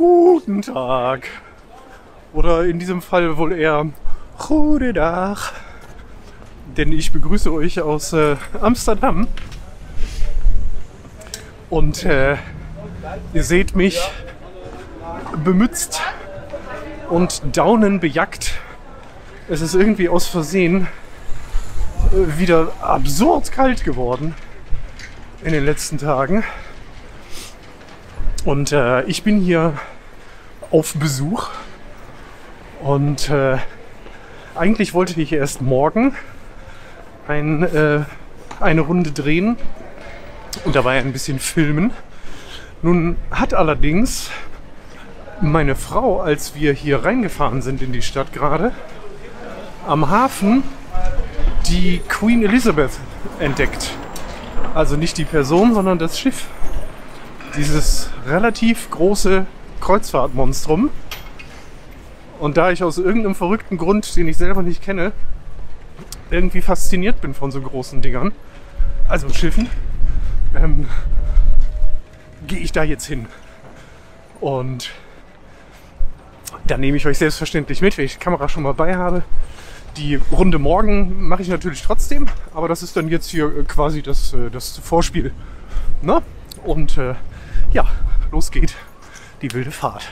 Guten Tag. Oder in diesem Fall wohl eher Gute Dag. Denn ich begrüße euch aus Amsterdam. Und ihr seht mich bemützt und daunenbejackt. Es ist irgendwie aus Versehen wieder absurd kalt geworden in den letzten Tagen. Und ich bin hier auf Besuch und eigentlich wollte ich erst morgen eine Runde drehen und dabei ein bisschen filmen. Nun hat allerdings meine Frau, als wir hier reingefahren sind in die Stadt gerade, am Hafen die Queen Elizabeth entdeckt. Also nicht die Person, sondern das Schiff. Dieses relativ große Kreuzfahrtmonstrum. Und da ich aus irgendeinem verrückten Grund, den ich selber nicht kenne, irgendwie fasziniert bin von so großen Dingern, also Schiffen, gehe ich da jetzt hin. Und da nehme ich euch selbstverständlich mit, wenn ich die Kamera schon mal bei habe. Die Runde morgen mache ich natürlich trotzdem, aber das ist dann jetzt hier quasi das Vorspiel. Na? Und ja, los geht die wilde Fahrt.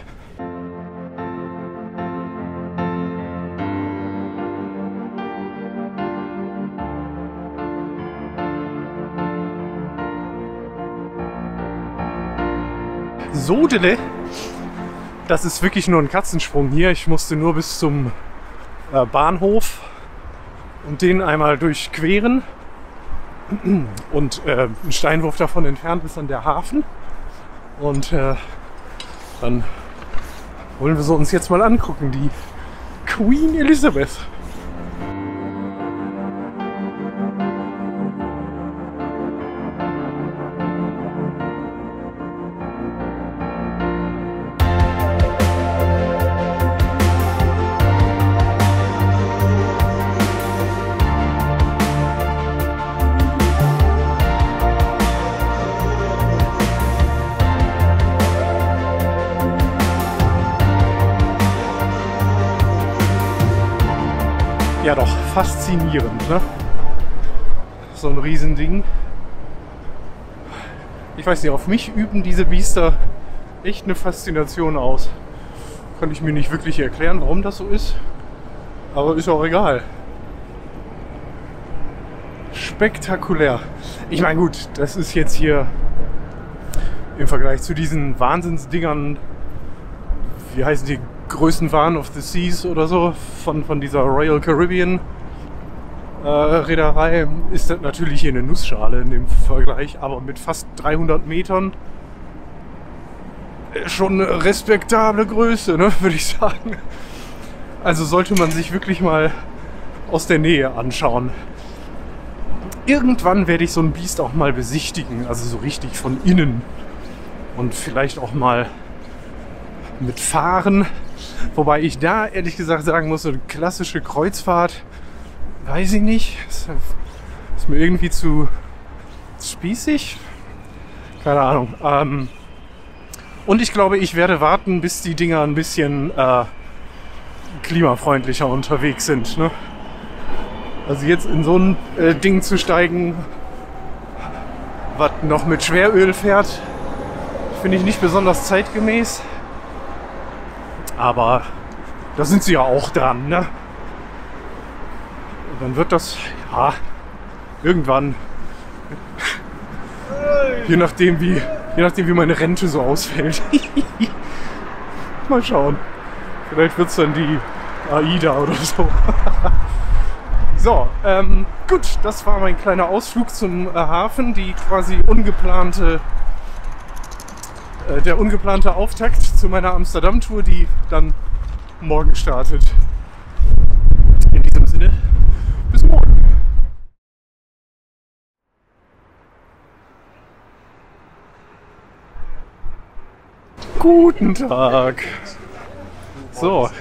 Sodele, das ist wirklich nur ein Katzensprung hier. Ich musste nur bis zum Bahnhof und den einmal durchqueren. Und ein Steinwurf davon entfernt ist dann der Hafen. Und dann wollen wir sie uns jetzt mal angucken, die Queen Elizabeth. Ja doch, faszinierend, ne? So ein Riesending. Ich weiß nicht, auf mich üben diese Biester echt eine Faszination aus. Kann ich mir nicht wirklich erklären, warum das so ist. Aber ist auch egal. Spektakulär. Ich meine gut, das ist jetzt hier im Vergleich zu diesen Wahnsinnsdingern, wie heißen die, Größenwahn of the Seas oder so, von dieser Royal Caribbean Reederei, ist das natürlich hier eine Nussschale in dem Vergleich, aber mit fast 300 Metern schon eine respektable Größe, ne, würde ich sagen. Also sollte man sich wirklich mal aus der Nähe anschauen. Irgendwann werde ich so ein Biest auch mal besichtigen, also so richtig von innen und vielleicht auch mal mitfahren. Wobei ich da ehrlich gesagt sagen muss, so eine klassische Kreuzfahrt, weiß ich nicht, ist mir irgendwie zu spießig. Keine Ahnung. Und ich glaube, ich werde warten, bis die Dinger ein bisschen klimafreundlicher unterwegs sind. Ne? Also jetzt in so ein Ding zu steigen, was noch mit Schweröl fährt, finde ich nicht besonders zeitgemäß. Aber da sind sie ja auch dran, ne? Und dann wird das, ja, irgendwann, je nachdem wie meine Rente so ausfällt. Mal schauen. Vielleicht wird es dann die AIDA oder so. So, gut, das war mein kleiner Ausflug zum Hafen, die quasi der ungeplante Auftakt zu meiner Amsterdam-Tour, die dann morgen startet. In diesem Sinne, bis morgen. Guten Tag. So,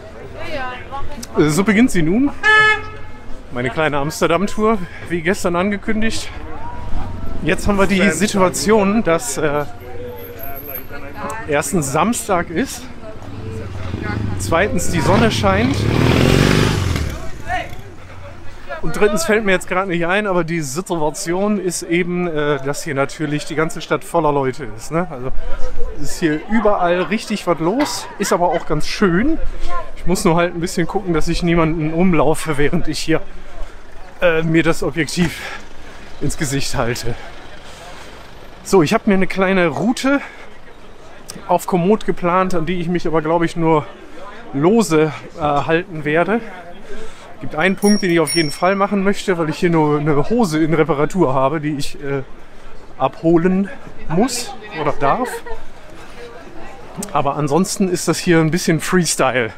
so beginnt sie nun. Meine kleine Amsterdam-Tour, wie gestern angekündigt. Jetzt haben wir die Situation, dass erstens Samstag ist, zweitens die Sonne scheint und drittens fällt mir jetzt gerade nicht ein, aber die Situation ist eben, dass hier natürlich die ganze Stadt voller Leute ist. Ne? Also es ist hier überall richtig was los, ist aber auch ganz schön. Ich muss nur halt ein bisschen gucken, dass ich niemanden umlaufe, während ich hier mir das Objektiv ins Gesicht halte. So, ich habe mir eine kleine Route auf Komoot geplant, an die ich mich aber, glaube ich, nur lose halten werde. Es gibt einen Punkt, den ich auf jeden Fall machen möchte, weil ich hier nur eine Hose in Reparatur habe, die ich abholen muss oder darf. Aber ansonsten ist das hier ein bisschen Freestyle.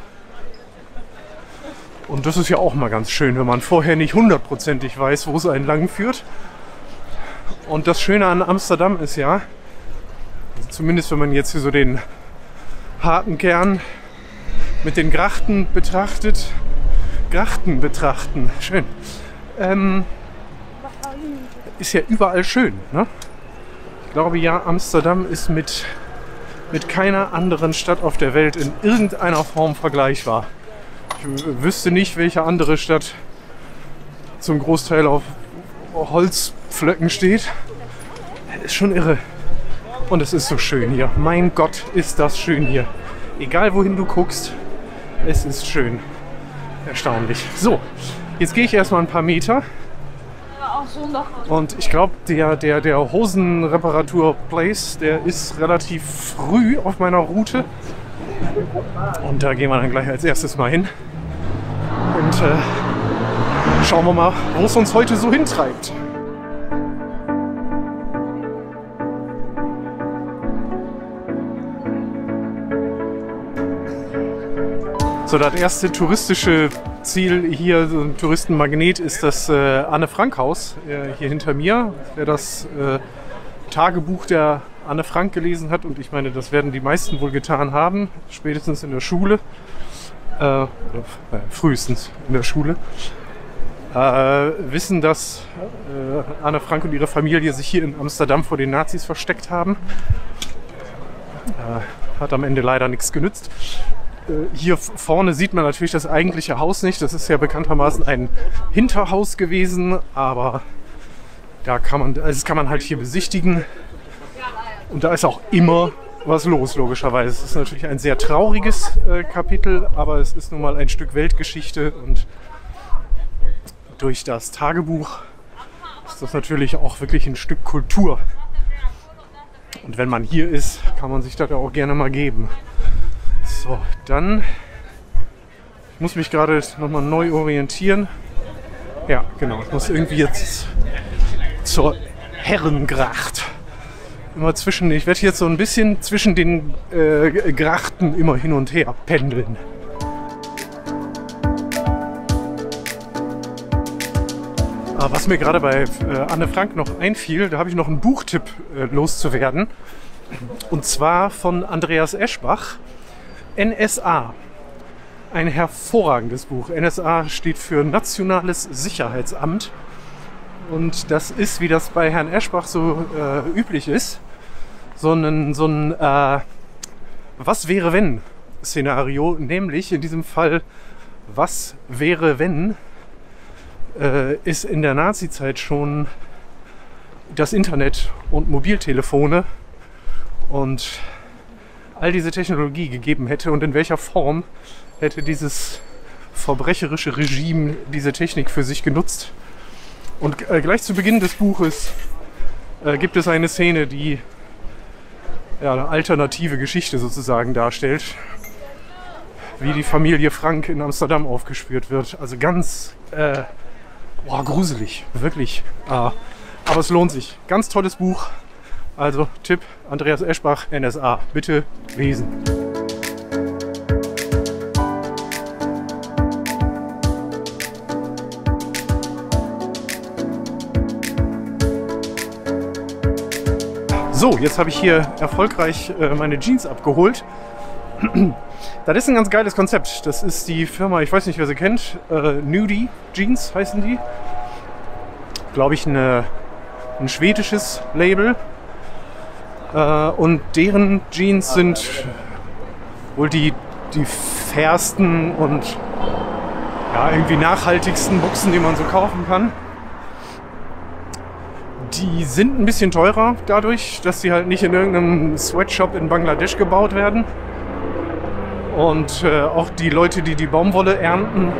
Und das ist ja auch mal ganz schön, wenn man vorher nicht hundertprozentig weiß, wo es einen lang führt. Und das Schöne an Amsterdam ist ja, also zumindest wenn man jetzt hier so den harten Kern mit den Grachten betrachtet, schön, ist ja überall schön. Ne? Ich glaube ja, Amsterdam ist mit keiner anderen Stadt auf der Welt in irgendeiner Form vergleichbar. Ich wüsste nicht, welche andere Stadt zum Großteil auf Holzpflöcken steht. Ist schon irre. Und es ist so schön hier. Mein Gott, ist das schön hier. Egal wohin du guckst, es ist schön. Erstaunlich. So, jetzt gehe ich erstmal ein paar Meter. Und ich glaube, der Hosenreparatur-Place, der ist relativ früh auf meiner Route. Und da gehen wir dann gleich als erstes mal hin. Und schauen wir mal, wo es uns heute so hintreibt. So, das erste touristische Ziel hier, so ein Touristenmagnet, ist das Anne-Frank-Haus hier hinter mir. Wer das Tagebuch der Anne Frank gelesen hat, und ich meine, das werden die meisten wohl getan haben, spätestens in der Schule, frühestens in der Schule, wissen, dass Anne Frank und ihre Familie sich hier in Amsterdam vor den Nazis versteckt haben. Hat am Ende leider nichts genützt. Hier vorne sieht man natürlich das eigentliche Haus nicht. Das ist ja bekanntermaßen ein Hinterhaus gewesen, aber da kann man, das kann man halt hier besichtigen. Und da ist auch immer was los, logischerweise. Es ist natürlich ein sehr trauriges Kapitel, aber es ist nun mal ein Stück Weltgeschichte und durch das Tagebuch ist das natürlich auch wirklich ein Stück Kultur. Und wenn man hier ist, kann man sich das auch gerne mal geben. So, dann, ich muss mich gerade nochmal neu orientieren. Ja, genau, ich muss irgendwie jetzt zur Herrengracht. Immer ich werde jetzt so ein bisschen zwischen den Grachten immer hin und her pendeln. Aber was mir gerade bei Anne Frank noch einfiel, da habe ich noch einen Buchtipp loszuwerden. Und zwar von Andreas Eschbach. NSA. Ein hervorragendes Buch. NSA steht für Nationales Sicherheitsamt. Und das ist, wie das bei Herrn Eschbach so üblich ist, so ein Was wäre wenn Szenario. Nämlich in diesem Fall, was wäre wenn ist in der Nazi-Zeit schon das Internet und Mobiltelefone und all diese Technologie gegeben hätte und in welcher Form hätte dieses verbrecherische Regime diese Technik für sich genutzt. Und gleich zu Beginn des Buches gibt es eine Szene, die ja, eine alternative Geschichte sozusagen darstellt, wie die Familie Frank in Amsterdam aufgespürt wird. Also ganz gruselig, wirklich. Aber es lohnt sich. Ganz tolles Buch. Also Tipp, Andreas Eschbach, NSA. Bitte lesen. So, jetzt habe ich hier erfolgreich meine Jeans abgeholt. Das ist ein ganz geiles Konzept. Das ist die Firma, ich weiß nicht, wer sie kennt, Nudie Jeans heißen die. Glaube ich, ein schwedisches Label. Und deren Jeans sind wohl die fairsten und ja, irgendwie nachhaltigsten Buchsen, die man so kaufen kann. Die sind ein bisschen teurer dadurch, dass sie halt nicht in irgendeinem Sweatshop in Bangladesch gebaut werden. Und auch die Leute, die die Baumwolle ernten,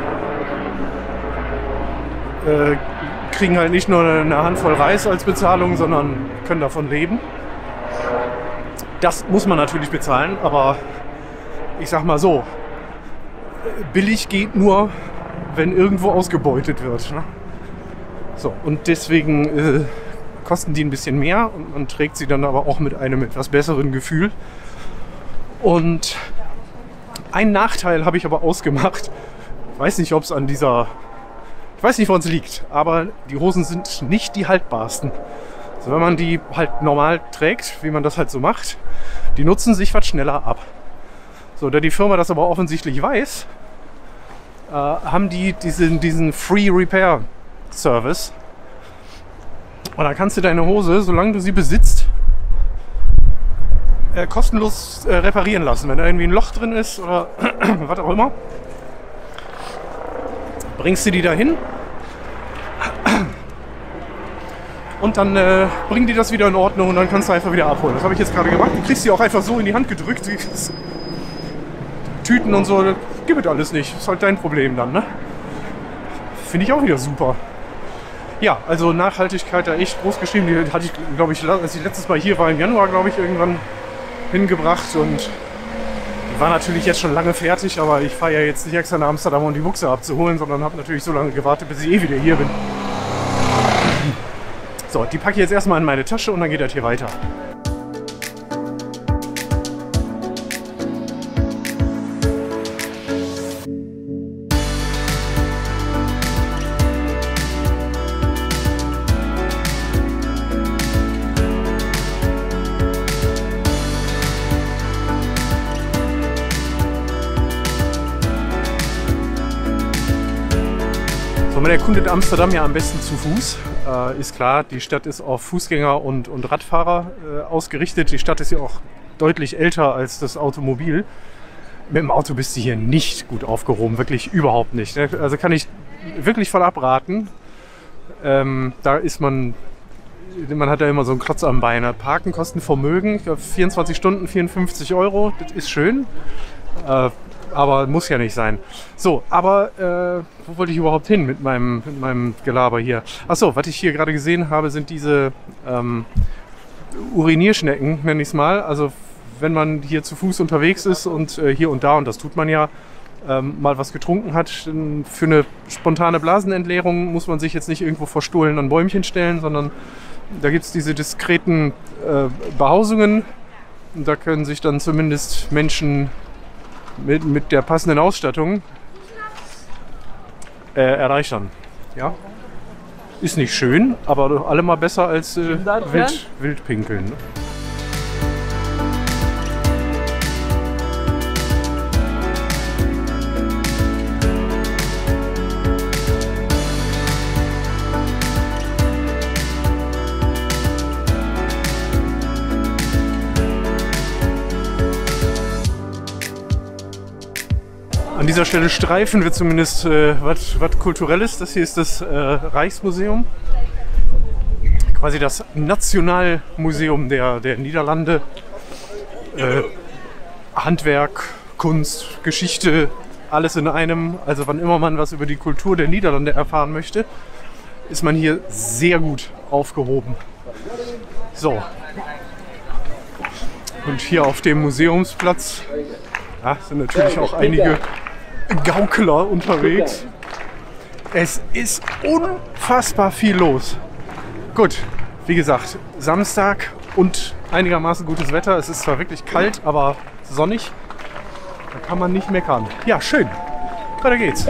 kriegen halt nicht nur eine Handvoll Reis als Bezahlung, sondern können davon leben. Das muss man natürlich bezahlen, aber ich sag mal so, billig geht nur, wenn irgendwo ausgebeutet wird. Ne? So, und deswegen kosten die ein bisschen mehr und man trägt sie dann aber auch mit einem etwas besseren Gefühl. Und einen Nachteil habe ich aber ausgemacht. Ich weiß nicht, ob es an dieser... Ich weiß nicht, woran es liegt, aber die Hosen sind nicht die haltbarsten. Also wenn man die halt normal trägt, wie man das halt so macht, die nutzen sich was schneller ab. So, da die Firma das aber offensichtlich weiß, haben die diesen Free Repair Service. Und dann kannst du deine Hose, solange du sie besitzt, kostenlos reparieren lassen. Wenn da irgendwie ein Loch drin ist oder was auch immer, bringst du die dahin und dann bringen die das wieder in Ordnung und dann kannst du einfach wieder abholen. Das habe ich jetzt gerade gemacht. Du kriegst die auch einfach so in die Hand gedrückt. Tüten und so, das gibt es alles nicht. Das ist halt dein Problem dann, ne? Finde ich auch wieder super. Ja, also Nachhaltigkeit da echt groß geschrieben. Die hatte ich, glaube ich, als ich letztes Mal hier war, im Januar, glaube ich, irgendwann hingebracht. Und die war natürlich jetzt schon lange fertig, aber ich fahre ja jetzt nicht extra nach Amsterdam, um die Buchse abzuholen, sondern habe natürlich so lange gewartet, bis ich wieder hier bin. So, die packe ich jetzt erstmal in meine Tasche und dann geht das hier weiter. Man erkundet Amsterdam ja am besten zu Fuß. Ist klar, die Stadt ist auf Fußgänger und Radfahrer ausgerichtet. Die Stadt ist ja auch deutlich älter als das Automobil. Mit dem Auto bist du hier nicht gut aufgehoben, wirklich überhaupt nicht. Also kann ich wirklich voll abraten. Da ist man hat ja immer so einen Klotz am Bein. Parken kostet Vermögen, ich glaube 24 Stunden, 54 €, das ist schön. Aber muss ja nicht sein. So, aber wo wollte ich überhaupt hin mit meinem Gelaber hier? Achso, was ich hier gerade gesehen habe, sind diese Urinierschnecken, nenne ich es mal. Also wenn man hier zu Fuß unterwegs ist und hier und da, und das tut man ja, mal was getrunken hat, für eine spontane Blasenentleerung muss man sich jetzt nicht irgendwo verstohlen an Bäumchen stellen, sondern da gibt es diese diskreten Behausungen. Und da können sich dann zumindest Menschen mit der passenden Ausstattung erleichtern. Ja? Ist nicht schön, aber doch allemal besser als Wildpinkeln. Ne? An dieser Stelle streifen wir zumindest was Kulturelles. Das hier ist das Rijksmuseum. Quasi das Nationalmuseum der Niederlande. Handwerk, Kunst, Geschichte, alles in einem. Also wann immer man was über die Kultur der Niederlande erfahren möchte, ist man hier sehr gut aufgehoben. So. Und hier auf dem Museumsplatz sind natürlich auch einige Gaukler unterwegs. Es ist unfassbar viel los. Gut, wie gesagt, Samstag und einigermaßen gutes Wetter. Es ist zwar wirklich kalt, aber sonnig. Da kann man nicht meckern. Ja, schön. Weiter geht's.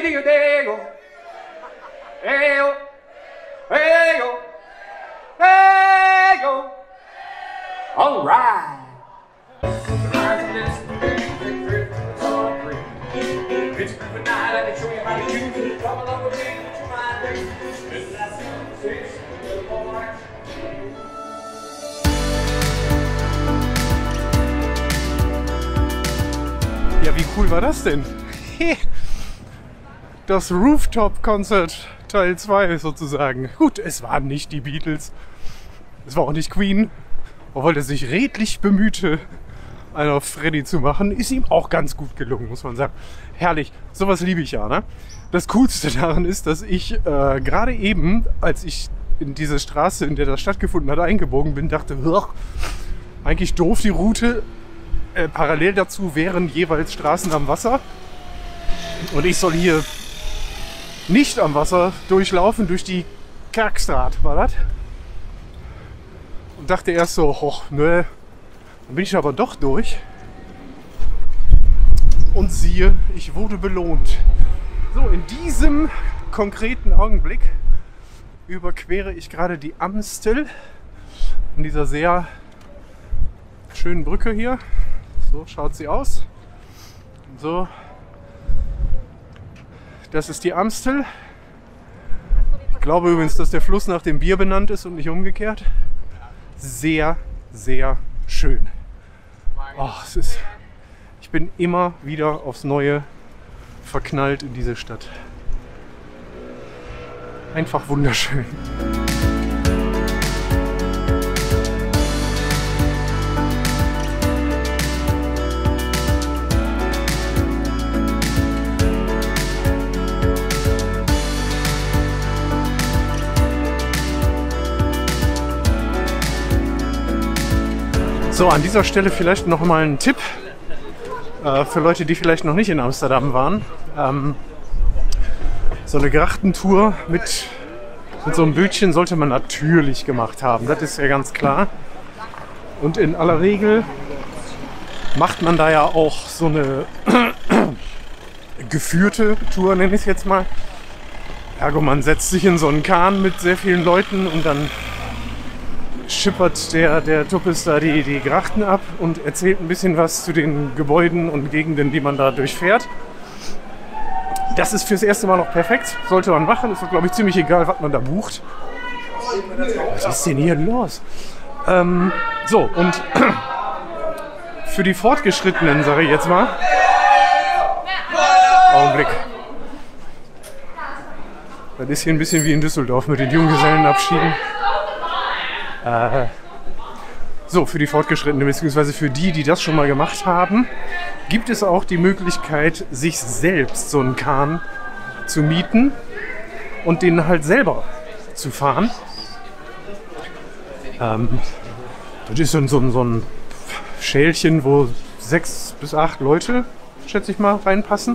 Hey, digga, digga. Hey, yo. Hey, yo. Hey, yo. All right. It's a night, I can show you how to use it. Come along with me, what you mind. It's that 6, Ja, wie cool war das denn? Das Rooftop-Concert Teil 2 sozusagen. Gut, es waren nicht die Beatles, es war auch nicht Queen, obwohl er sich redlich bemühte, einen auf Freddy zu machen. Ist ihm auch ganz gut gelungen, muss man sagen. Herrlich, sowas liebe ich ja, ne? Das Coolste daran ist, dass ich gerade eben, als ich in diese Straße, in der das stattgefunden hat, eingebogen bin, dachte, eigentlich doof die Route. Parallel dazu wären jeweils Straßen am Wasser. Und ich soll hier nicht am Wasser durchlaufen, durch die Kackstraat, war das? Und dachte erst so, hoch, nö. Dann bin ich aber doch durch. Und siehe, ich wurde belohnt. So, in diesem konkreten Augenblick überquere ich gerade die Amstel. In dieser sehr schönen Brücke hier. So schaut sie aus. So. Das ist die Amstel. Ich glaube übrigens, dass der Fluss nach dem Bier benannt ist und nicht umgekehrt. Sehr, sehr schön. Oh, ich bin immer wieder aufs Neue verknallt in diese Stadt. Einfach wunderschön. So, an dieser Stelle vielleicht noch mal ein Tipp für Leute, die vielleicht noch nicht in Amsterdam waren. So eine Grachtentour mit so einem Bötchen sollte man natürlich gemacht haben, das ist ja ganz klar. Und in aller Regel macht man da ja auch so eine geführte Tour, nenne ich es jetzt mal. Ergo, man setzt sich in so einen Kahn mit sehr vielen Leuten und dann schippert der Tuppes da die Grachten ab und erzählt ein bisschen was zu den Gebäuden und Gegenden, die man da durchfährt. Das ist fürs erste Mal noch perfekt, sollte man machen. Ist, glaube ich, ziemlich egal, was man da bucht. Was ist denn hier los? So, und für die Fortgeschrittenen, sage ich jetzt mal. Augenblick. Das ist hier ein bisschen wie in Düsseldorf mit den Junggesellenabschieden. So, für die Fortgeschrittenen, beziehungsweise für die, die das schon mal gemacht haben, gibt es auch die Möglichkeit, sich selbst so einen Kahn zu mieten und den halt selber zu fahren. Das ist so ein Schälchen, wo 6 bis 8 Leute, schätze ich mal, reinpassen.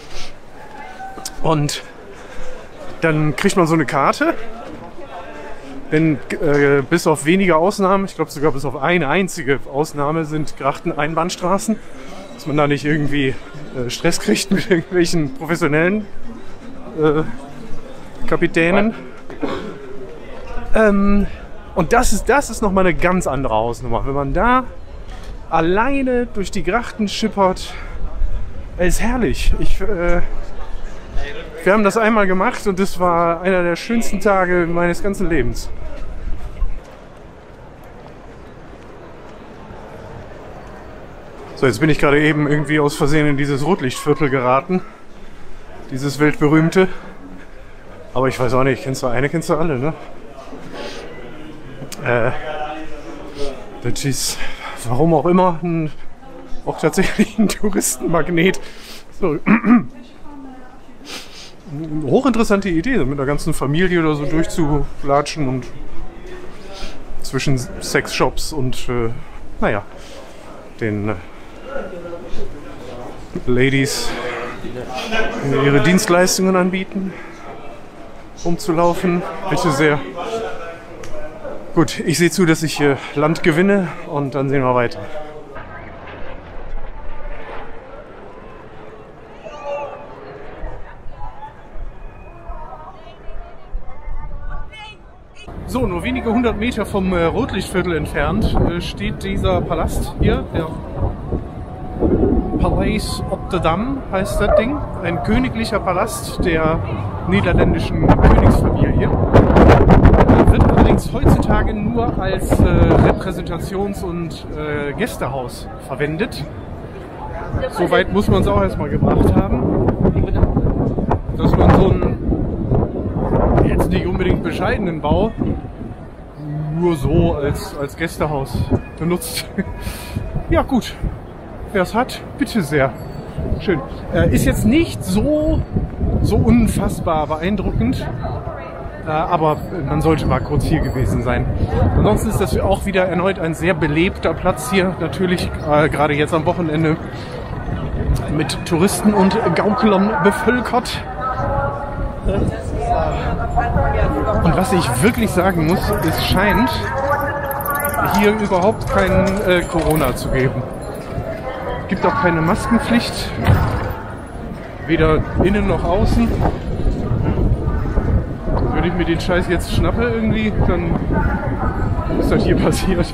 Und dann kriegt man so eine Karte. Denn bis auf wenige Ausnahmen, ich glaube sogar bis auf eine einzige Ausnahme, sind Grachten Einbahnstraßen, dass man da nicht irgendwie Stress kriegt mit irgendwelchen professionellen Kapitänen. Und das ist nochmal eine ganz andere Hausnummer. Wenn man da alleine durch die Grachten schippert, ist herrlich. Wir haben das einmal gemacht und das war einer der schönsten Tage meines ganzen Lebens. So, jetzt bin ich gerade eben irgendwie aus Versehen in dieses Rotlichtviertel geraten. Dieses weltberühmte. Aber ich weiß auch nicht, kennst du alle, ne? Das ist, warum auch immer, auch tatsächlich ein Touristenmagnet. So. Eine hochinteressante Idee, mit einer ganzen Familie oder so durchzulatschen und zwischen Sexshops und, naja, den Ladies ihre Dienstleistungen anbieten, rumzulaufen. Bitte sehr. Gut, ich sehe zu, dass ich Land gewinne und dann sehen wir weiter. So, nur wenige 100 Meter vom Rotlichtviertel entfernt steht dieser Palast hier, der Palais op de Dam heißt das Ding. Ein königlicher Palast der niederländischen Königsfamilie. Wird allerdings heutzutage nur als Repräsentations- und Gästehaus verwendet. Soweit muss man es auch erstmal gebracht haben, dass man so einen jetzt nicht unbedingt bescheidenen Bau nur so als Gästehaus benutzt. Ja gut, wer es hat, bitte sehr. Schön. Ist jetzt nicht so unfassbar beeindruckend, aber man sollte mal kurz hier gewesen sein. Ansonsten ist das auch wieder erneut ein sehr belebter Platz hier, natürlich gerade jetzt am Wochenende mit Touristen und Gauklern bevölkert. Und was ich wirklich sagen muss, es scheint hier überhaupt kein Corona zu geben. Es gibt auch keine Maskenpflicht, weder innen noch außen. Wenn ich mir den Scheiß jetzt schnappe irgendwie, dann ist das hier passiert.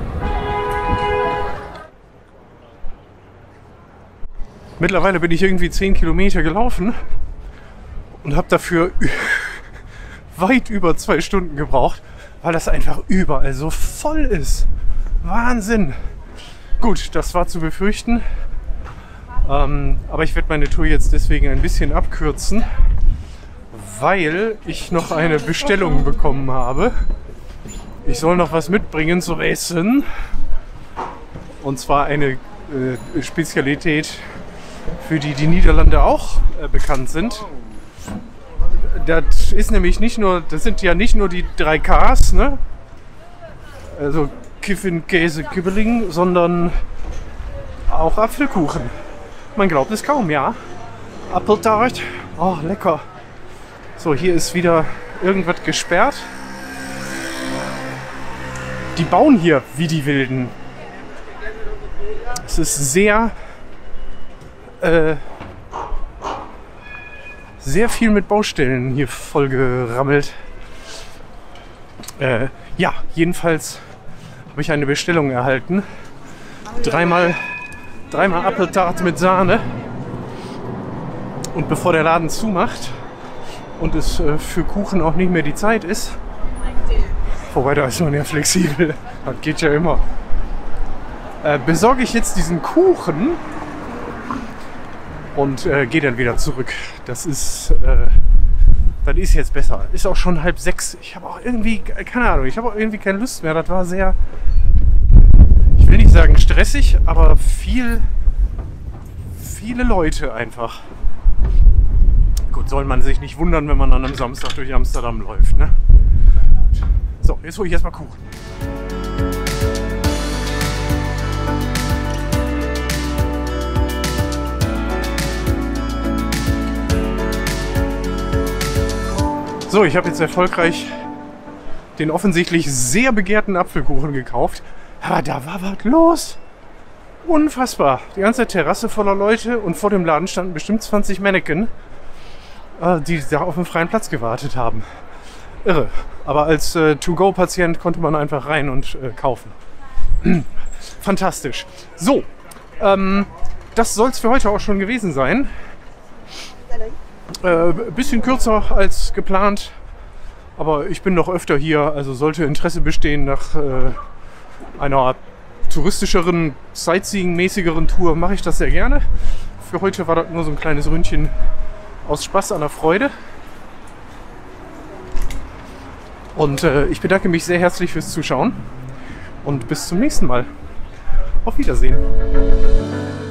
Mittlerweile bin ich irgendwie 10 Kilometer gelaufen und habe dafür weit über 2 Stunden gebraucht, weil das einfach überall so voll ist. Wahnsinn! Gut, das war zu befürchten, aber ich werde meine Tour jetzt deswegen ein bisschen abkürzen, weil ich noch eine Bestellung bekommen habe. Ich soll noch was mitbringen zum Essen, und zwar eine Spezialität, für die die Niederlande auch bekannt sind. Das ist nämlich nicht nur, das sind ja nicht nur die 3 Ks, ne? Also Kiffin, Käse, Kibbeling, sondern auch Apfelkuchen. Man glaubt es kaum, ja. Appeltart, oh lecker. So, hier ist wieder irgendwas gesperrt. Die bauen hier wie die Wilden. Es ist sehr viel mit Baustellen hier vollgerammelt. Ja, jedenfalls habe ich eine Bestellung erhalten. Dreimal Appeltart mit Sahne. Und bevor der Laden zumacht und es für Kuchen auch nicht mehr die Zeit ist, wobei da ist man ja flexibel, das geht ja immer, besorge ich jetzt diesen Kuchen und gehe dann wieder zurück. Das ist jetzt besser. Ist auch schon 5:30. Ich habe auch irgendwie, keine Ahnung, ich habe auch irgendwie keine Lust mehr. Das war sehr, ich will nicht sagen stressig, aber viele Leute einfach. Gut, soll man sich nicht wundern, wenn man an einem Samstag durch Amsterdam läuft, ne? So, jetzt hole ich erstmal Kuchen. So, ich habe jetzt erfolgreich den offensichtlich sehr begehrten Apfelkuchen gekauft. Aber da war was los. Unfassbar. Die ganze Terrasse voller Leute und vor dem Laden standen bestimmt 20 Mannequin, die da auf dem freien Platz gewartet haben. Irre. Aber als To-Go-Patient konnte man einfach rein und kaufen. Fantastisch. So, das soll es für heute auch schon gewesen sein. Bisschen kürzer als geplant, aber ich bin noch öfter hier, also sollte Interesse bestehen nach einer touristischeren, Sightseeing-mäßigeren Tour, mache ich das sehr gerne. Für heute war das nur so ein kleines Ründchen aus Spaß an der Freude. Und ich bedanke mich sehr herzlich fürs Zuschauen und bis zum nächsten Mal. Auf Wiedersehen.